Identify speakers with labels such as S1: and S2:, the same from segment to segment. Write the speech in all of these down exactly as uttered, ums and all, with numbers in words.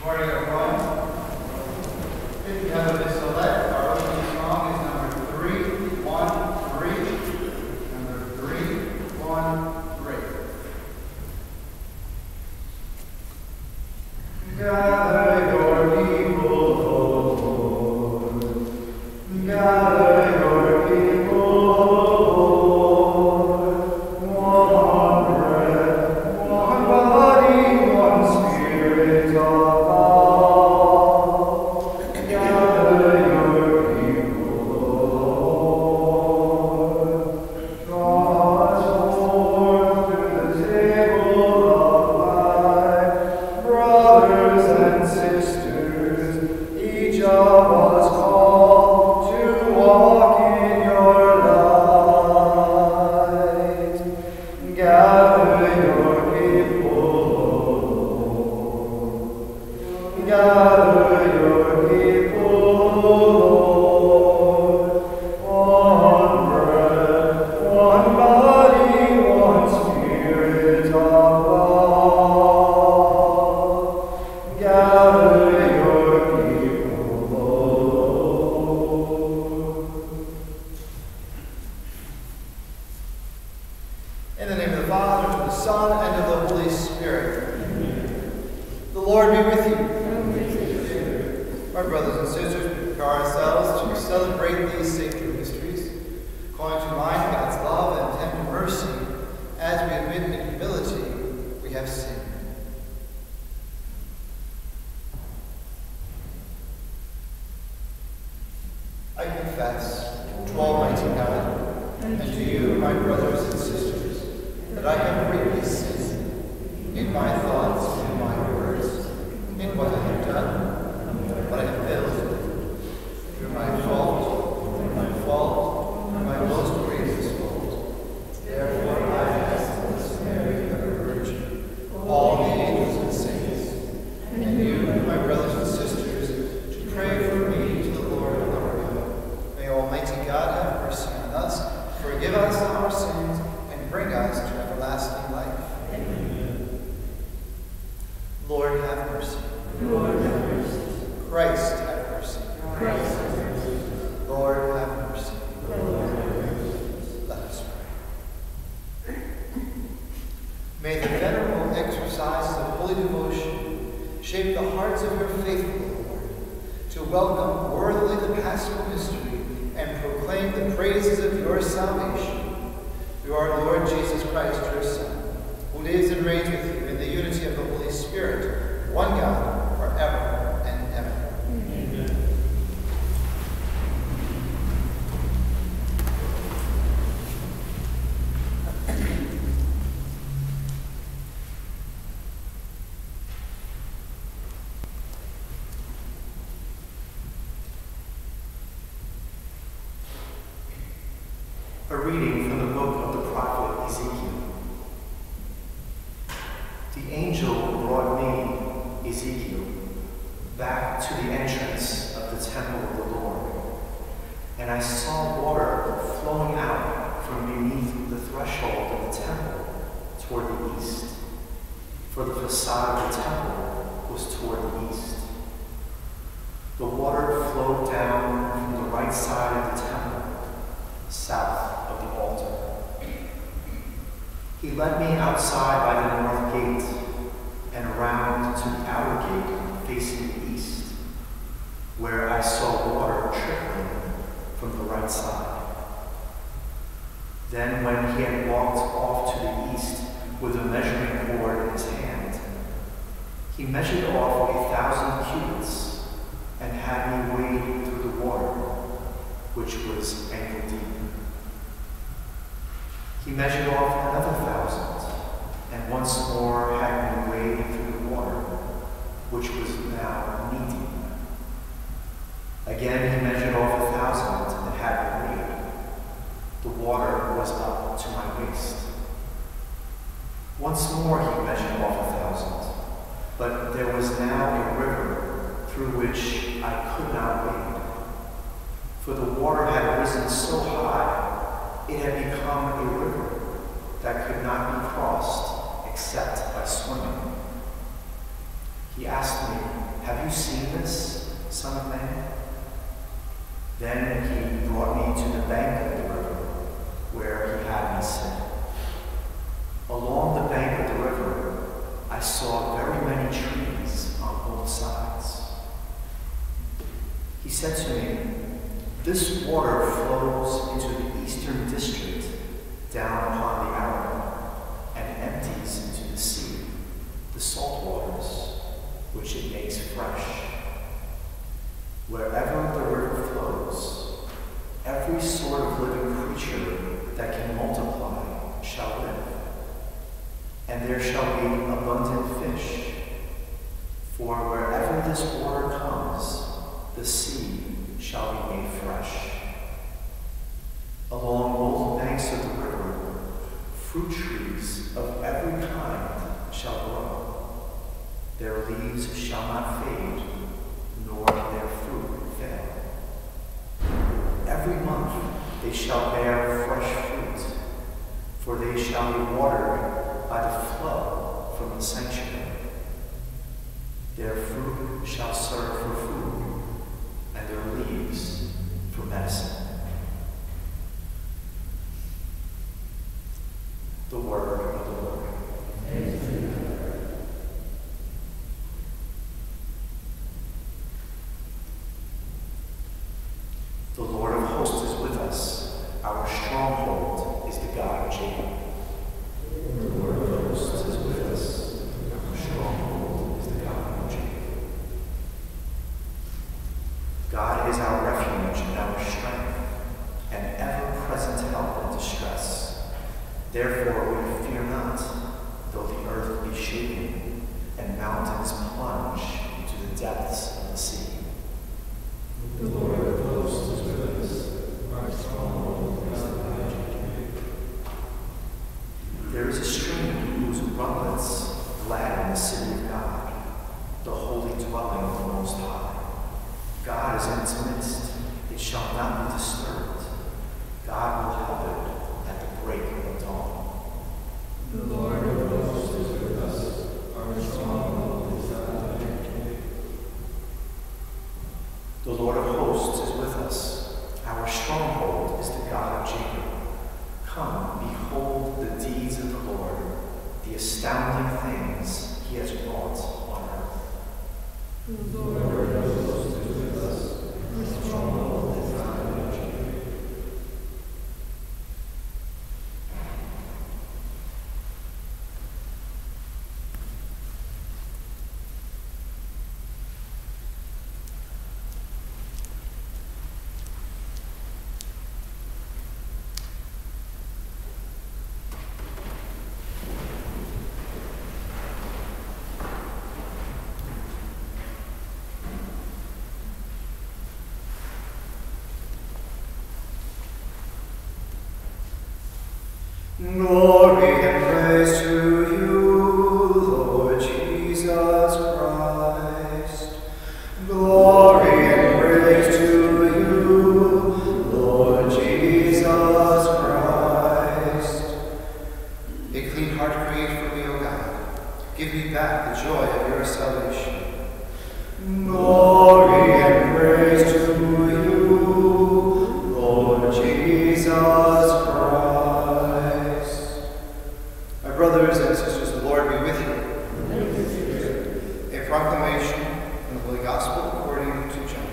S1: Morning, everyone. If you have a select, our opening song is number three, one, three. Number three, one, three. Gather your people, O Lord. Gather your people, O Lord. One bread, one body, one spirit of
S2: A reading from the book of the prophet Ezekiel. The angel brought me, Ezekiel, back to the entrance of the temple of the Lord, and I saw water flowing out from beneath the threshold of the temple toward the east, for the facade of the temple was toward the east. The water flowed down from the right side of the temple, south of the altar. He led me outside by the north gate and around to the outer gate facing the east, where I saw water trickling from the right side. Then when he had walked off to the east with a measuring cord in his hand, he measured off a thousand cubits and had me wade through the water, which was ankle deep. He measured off another thousand, and once more had me wade through the water, which was now knee deep. Again he measured off a thousand and had me wade. The water was up to my waist. Once more he measured off a thousand, but there was now a river through which I could not wade, for the water had risen so high it had become a river that could not be crossed except by swimming. He asked me, Along the bank of the river, I saw very many trees on both sides. He said to me, "This water flows into the eastern district down upon the Arno and empties into the sea, the salt waters, which it makes fresh. Wherever the river flows, every sort of living creature that can multiply shall live. And there shall be abundant fish, for wherever this water comes, the sea shall be made fresh. Along both banks of the river, fruit trees of every kind shall grow. Their leaves shall not fade, nor their fruit fail. Every month they shall bear fresh fruit, for they shall be watered by the flow from the sanctuary. Their fruit shall serve for food, and their leaves for medicine." The word of the Lord. The Lord of hosts is with us. Our stronghold is the God of Jacob. The Lord of hosts is with us. Our stronghold is the God of Jacob. God is our refuge and our strength, and ever-present help in distress. Therefore we fear not, though the earth be shaken, and mountains plunge into the depths of the sea. The Lord of hosts is with us. Our stronghold is the God of Jacob. There is a stream whose runlets gladden the city of God, the holy dwelling of the Most High. God is in its midst. It shall not be disturbed. God will help it at the break of dawn. The Lord of hosts is with us. Our stronghold is the God of Jacob. The Lord of hosts is with us. Our stronghold is the God of Jacob. Come, behold the deeds of the Lord, the astounding things he has wrought on earth. The Lord of hosts is with us. Our stronghold is the God of Jacob. Glory and praise to you, Lord Jesus Christ. Glory and praise to you, Lord Jesus Christ. A clean heart create for me, O God. Give me back the joy of your salvation. Glory and praise to you, Lord Jesus Christ. Brothers and sisters, the Lord be with you. A proclamation from the Holy Gospel according to John.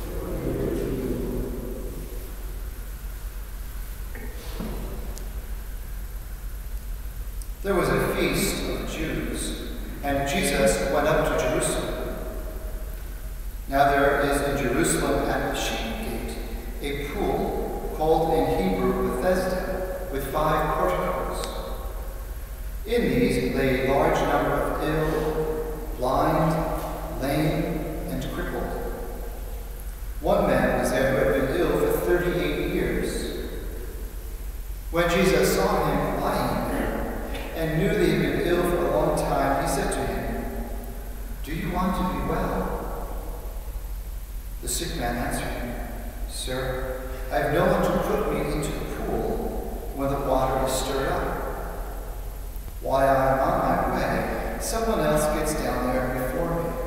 S2: There was a feast of the Jews, and Jesus went up to Jerusalem. Now there is in Jerusalem at the sheep gate a pool called in Hebrew Bethesda, with five porticos. In these lay a large number of ill, blind, lame, and crippled. One man was there who had been ill for thirty-eight years. When Jesus saw him lying there and knew that he had been ill for a long time, he said to him, "Do you want to be well?" The sick man answered him, "Sir, I have no one to put me into the pool when the water is stirred up. While I am on my way, someone else gets down there before me."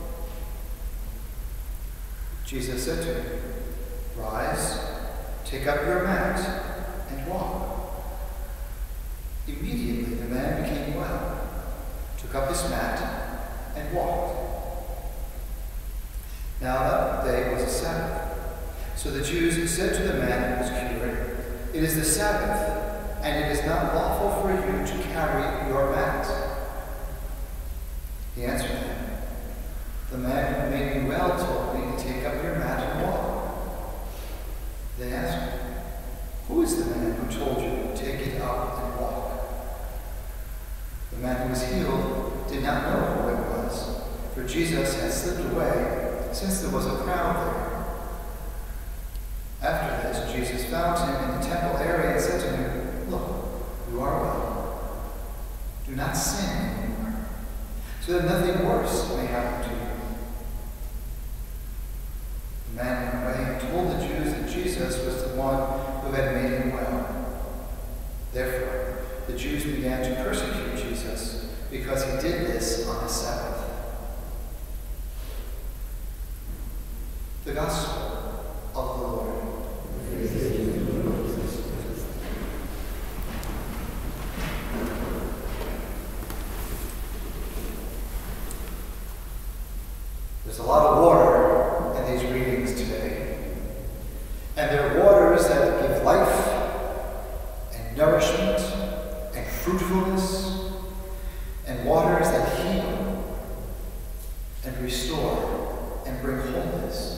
S2: Jesus said to him, "Rise, take up your mat, and walk." Immediately the man
S1: his mat and walked. Now that day was a Sabbath. So the Jews said to the man who was cured, "It is the Sabbath, and it is not lawful for you to carry your mat." He answered them, "The man who made me well told me to take up your mat and walk." They asked him, "Who is the man who told you to take it up and walk?" The man who was healed did not know who it was, for Jesus had slipped away, since there was a crowd there. After this, Jesus found him in the temple area and said to him, "Look, you are well. Do not sin anymore, so that nothing worse may happen to you." The man went away and told the Jews that Jesus was the one who had made him well. Therefore, the Jews began to persecute Jesus because he did this on the Sabbath. The Gospel of the Lord. There's a lot of water in these readings today. And they're waters that give life and nourishment and fruitfulness, and waters that heal and restore and bring wholeness.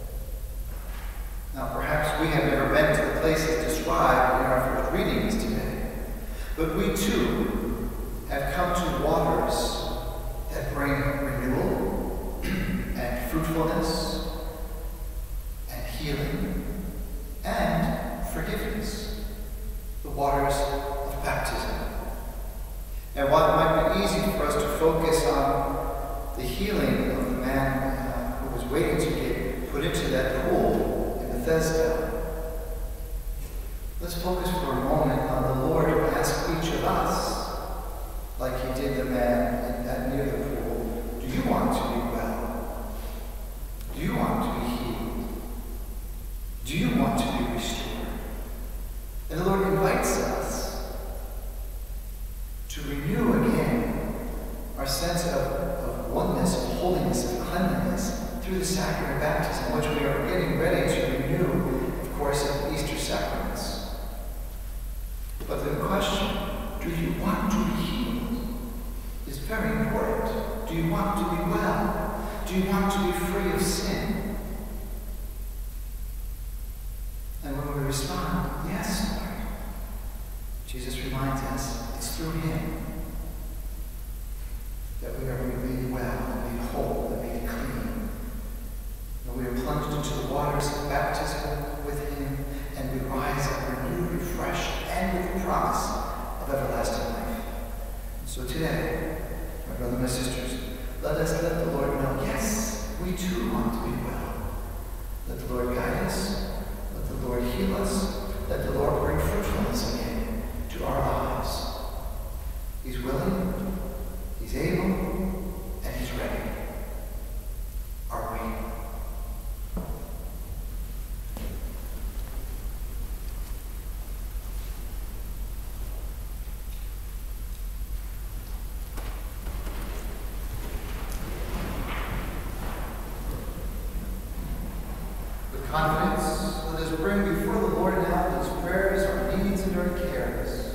S1: Now, perhaps we have never been to the places described in our first readings today, but we too have come to waters that bring renewal and fruitfulness and healing and forgiveness, the waters of baptism. And while it might be easy for us to focus on the healing of the man uh, who was waiting to get put into that pool in Bethesda, let's focus for a moment on the Lord who asked each of us, like he did the man in, at near the pool, do you want to be well? Do you want to be healed? Do you want to be restored? And the Lord invites us to renew again our sense of, of oneness, of holiness, of cleanliness through the sacrament of baptism, which we are getting ready to renew, of course, in the Easter sacraments. But the question, do you want to be healed, is very important. Do you want to be well? Do you want to be free of sin? And when we respond, yes, Lord, Jesus reminds us it's through him that we are made well, made whole, and made clean. And we are plunged into the waters of baptism with him, and we rise up renewed, refreshed, and with the promise of everlasting life. And so today, my brothers and my sisters, let us let the Lord know, yes, we too want to be well. Let the Lord guide us. Let the Lord heal us. Let the Lord bring fruitfulness again to our lives. He's willing, he's able, and he's ready. Are we? With confidence, let us bring before the Lord now these prayers, our needs, and our cares.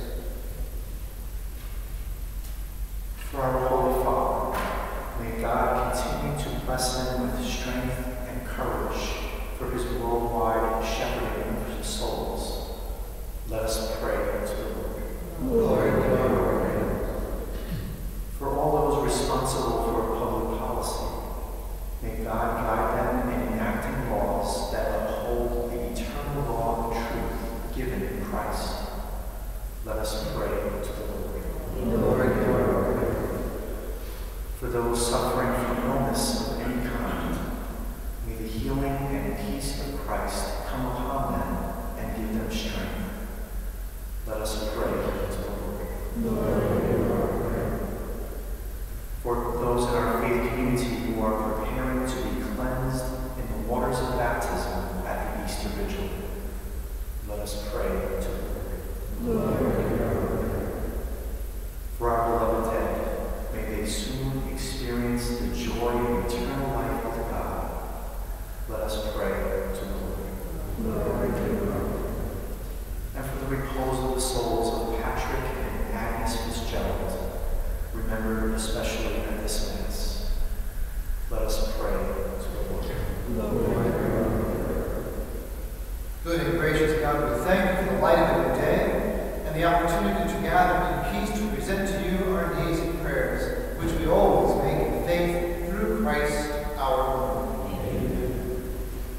S2: For our Holy Father, may God continue to bless him with strength and courage for his worldwide shepherding of his souls. Let us pray to the Lord.
S1: Lord, Lord.
S2: For all those responsible for public policy, may God guide them in enacting laws that uphold the eternal law and truth given in Christ. Let us pray to the Lord.
S1: Lord, Lord.
S2: For those suffering from illness of any kind, may the healing and peace of Christ come upon them and give them strength. Let us pray to the Lord.
S1: Lord,
S2: For those in our faith community who are preparing to be cleansed in the waters of baptism at the Easter Vigil, let us pray to the Lord.
S1: Lord.
S2: For our beloved dead, may they soon experience the joy of eternal life with God. Let us pray to the Lord. And for the repose of the souls of Patrick and Agnes Fitzgerald, remember especially at this Mass. Let us pray to the Lord.
S1: Good and gracious God, we thank you for the light of your day and the opportunity to gather in peace to present to you our needs and prayers, which we always make in faith through Christ our Lord. Amen.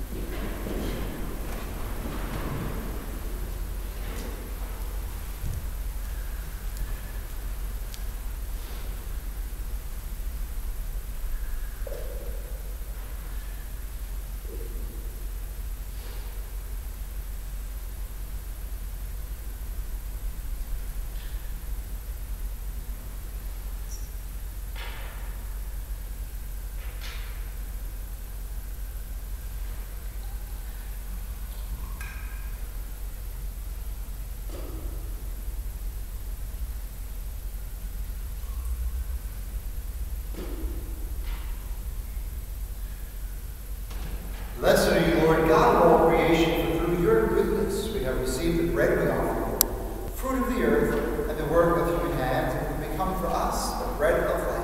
S1: Blessed are you, Lord, God of all creation, for through your goodness we have received the bread we offer you, fruit of the earth and the work of human hands, and will become for us the bread of life.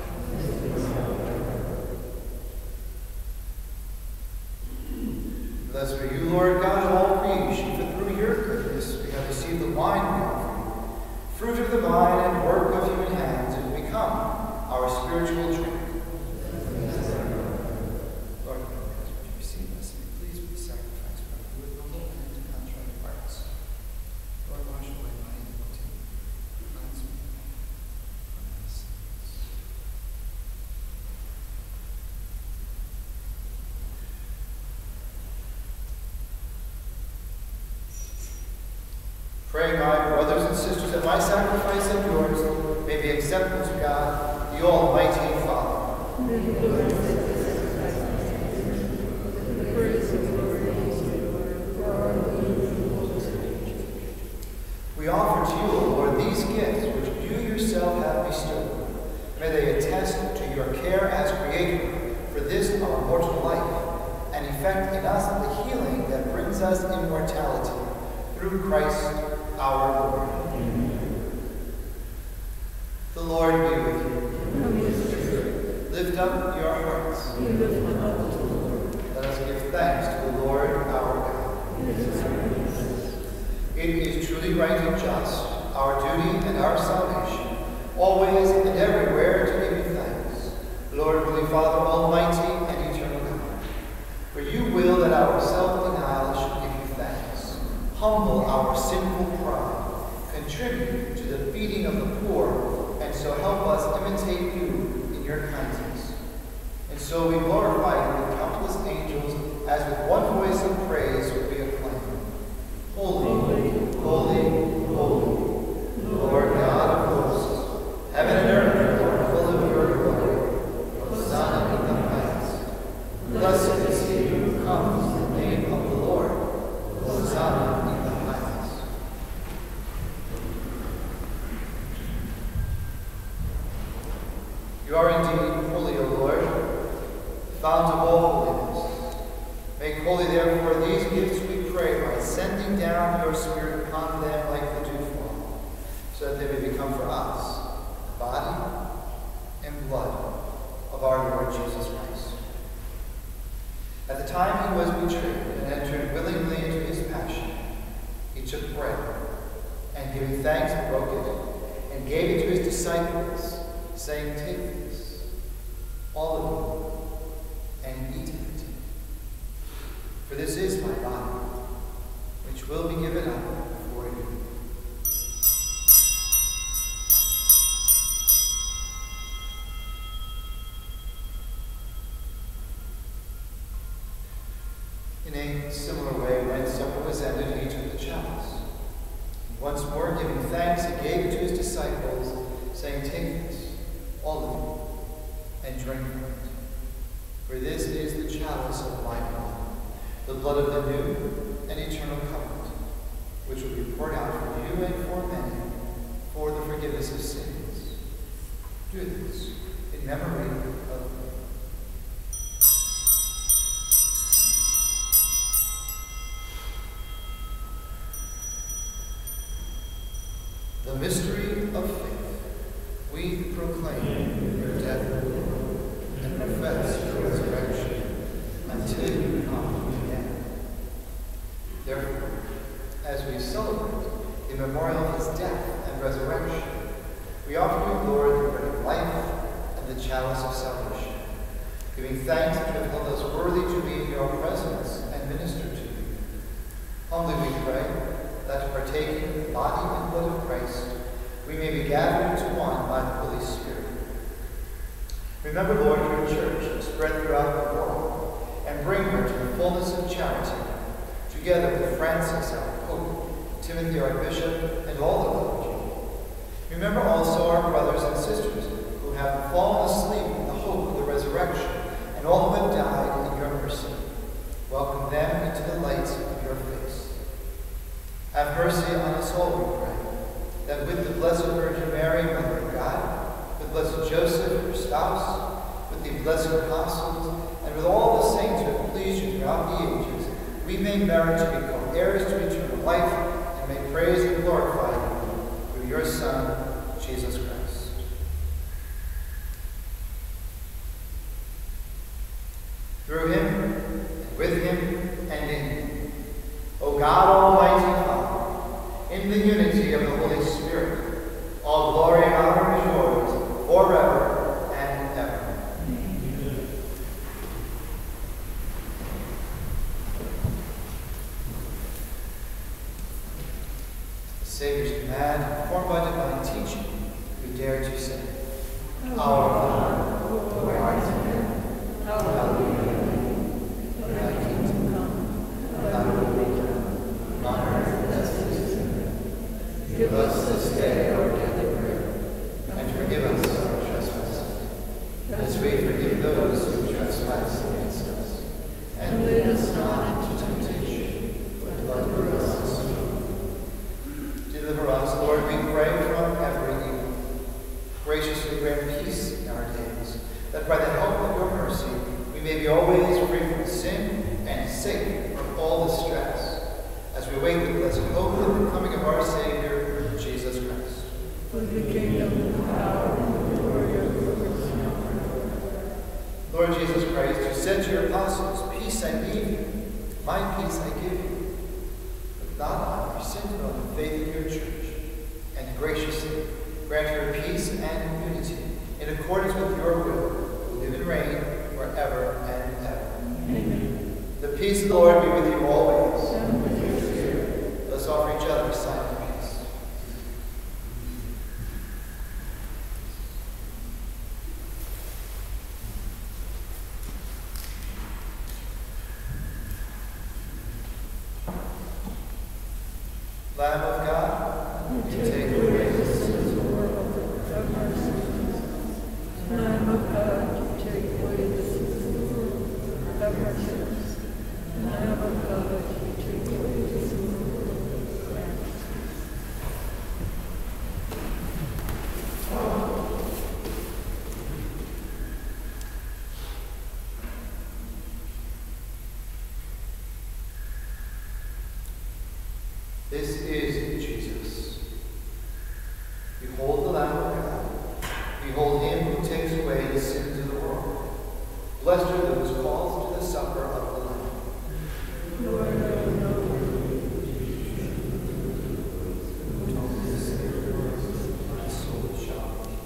S1: Blessed are you, Lord, God of all creation, for through your goodness we have received the wine we offer you, fruit of the vine and work of human hands, and will become our spiritual drink. Pray, my brothers and sisters, that my sacrifice and yours may be acceptable to God, the Almighty Father. We offer to you, O Lord, these gifts which you yourself have bestowed. May they attest to your care as Creator for this our mortal life, and effect in us the healing that brings us immortality through Christ our Lord. Amen. The Lord be with you. Lift up your hearts. Let us give thanks to the Lord our God. It is truly right and just, our duty and our salvation, always and everywhere to give you thanks, Lord, Holy Father, Almighty and eternal God. For you will that our self-denial should give you thanks, humble our sinful pride, contribute to the feeding of the poor, and so help us imitate you in your kindness. And so we glorify you with countless angels, as with one voice of praise we acclaim. Holy, holy, holy, Lord God of hosts, heaven and earth are full of your glory. Hosanna in the highest. Blessed is he who comes in the name of the Lord. Hosanna in the highest. You are indeed holy, O Lord, fount of all holiness. Make holy, therefore, these gifts, we pray, by sending down your Spirit upon them like the dewfall, so that they may become for us the body and blood of our Lord Jesus Christ. At the time he was betrayed and entered willingly into his passion, he took bread, and giving thanks, broke it, and gave it to his disciples, saying, "Take this, all of you, and eat of it. For this is my body, which will be given up for you." In a similar way, when supper was ended, he took the chalice. And once more, giving thanks, he gave it to his disciples, saying, "Take this, all of you, and drink from it. For this is the chalice of my blood, the blood of the new and eternal covenant, which will be poured out for you and for many for the forgiveness of sins. Do this in memory of the mystery of faith. We proclaim your death and profess your resurrection until you come again. Therefore, as we celebrate the memorial of his death and resurrection, we offer you, Lord, the bread of life and the chalice of salvation, giving thanks that you have held us worthy to be in your presence and minister to you. Humbly we pray that, partaking of the body and blood of Christ, we may be gathered into one by the Holy Spirit. Remember, Lord, your church spread throughout the world, and bring her to the fullness of charity, together with Francis, our Pope, Timothy, our Bishop, and all the clergy. Remember also our brothers and sisters who have fallen asleep in the hope of the resurrection, and all who have died in your mercy. Welcome them into the light of your face. Have mercy on us all, we pray, that with the Blessed Virgin Mary, Mother of God, with blessed Joseph, her spouse, with the blessed apostles, and with all the saints who have pleased you throughout the ages, we may merit to become heirs to eternal life, and may praise and glorify you through your Son, Jesus Christ. Through him, and with him, and in him, O God, Almighty Father, in the unity of the Holy Spirit, all glory and honor is yours forever and ever. Amen. The Savior's command, formed by divine teaching, we dare to say, Our Father, who art in heaven, hallowed be thy name. Thy kingdom come, thy will be done, on earth as it is in heaven. Give us this day our daily bread, and forgive us our trespasses, as we forgive those who trespass against us. And lead us not into temptation, but deliver us from evil. Deliver us, Lord, we pray, from every evil. Graciously grant peace in our days, that by the help of your mercy we may be always free from sin and safe from all distress, as we wait with blessed hope of the coming of our Savior, Jesus Christ.
S3: For the kingdom, the power, and the glory of yours forever.
S1: Lord Jesus Christ, you said to your apostles, Peace I leave you, my peace I give you. But not on our sin, but on the faith of your church. And graciously grant her peace and unity, in accordance with your will, who live and reign forever and ever.
S3: Amen.
S1: The peace of the Lord be with you always.
S3: And with your spirit.
S1: Let's offer each other a sign of peace. Lamb of God, you take away the sins of the world.
S3: Have mercy on us. Lamb of God, you take away the sins of the world. Have mercy on us. Lamb of God, you take away the sins of the world. Have mercy.
S1: This is Jesus. Behold the Lamb of God. Behold him who takes away the sins of the world. Blessed are those called to the supper of the Lamb.
S3: Lord, I am not worthy.
S1: My soul shall be.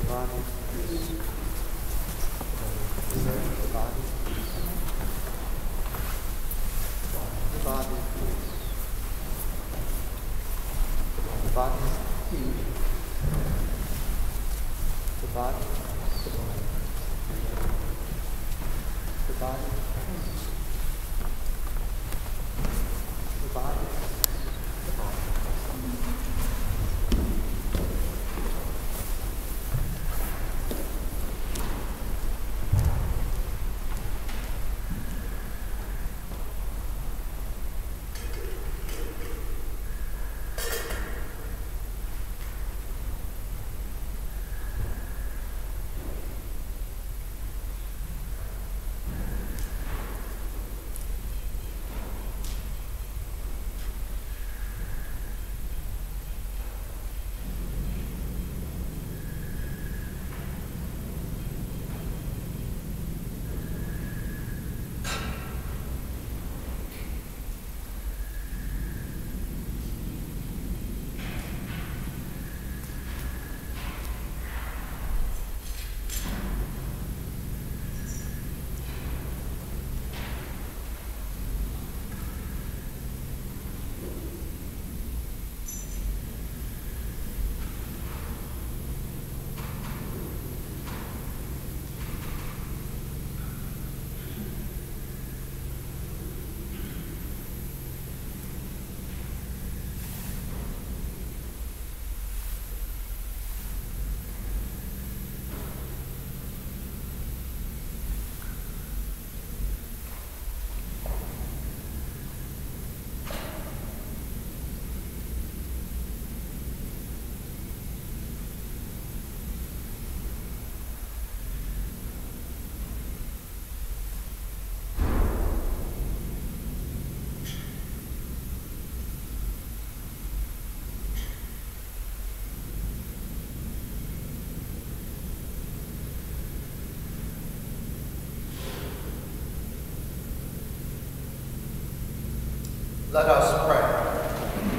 S1: Let us pray.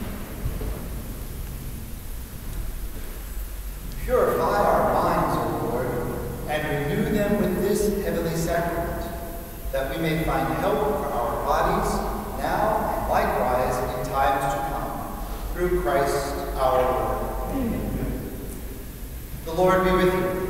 S1: Purify our minds, O Lord, and renew them with this heavenly sacrament, that we may find help for our bodies now and likewise in times to come, through Christ our Lord. Amen. The Lord be with you.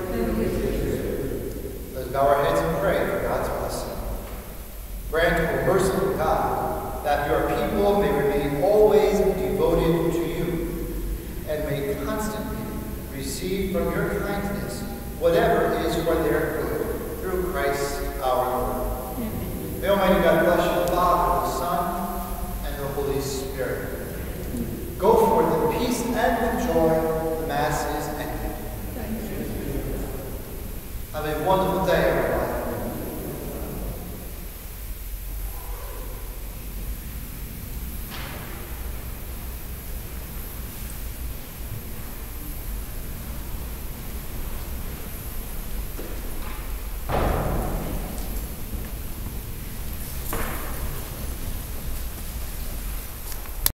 S1: Let's bow our heads and pray for God's blessing. Grant, O merciful God, that your people may remain always devoted to you, and may constantly receive from your kindness whatever is for their good, through Christ our Lord. Amen. May Almighty God bless you, the Father, the Son, and the Holy Spirit. Go forth in peace and with joy. The Mass is ended. Have a wonderful day.